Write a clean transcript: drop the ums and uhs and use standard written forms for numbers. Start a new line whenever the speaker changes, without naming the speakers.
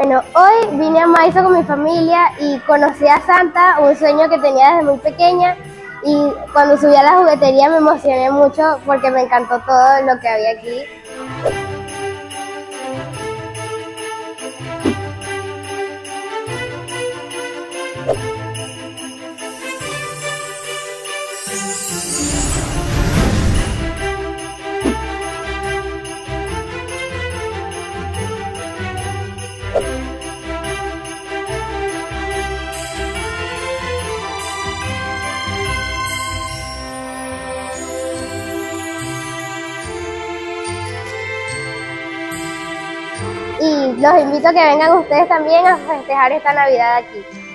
Bueno, hoy vine a Maizo con mi familia y conocí a Santa, un sueño que tenía desde muy pequeña, y cuando subí a la juguetería me emocioné mucho porque me encantó todo lo que había aquí. Y los invito a que vengan ustedes también a festejar esta Navidad aquí.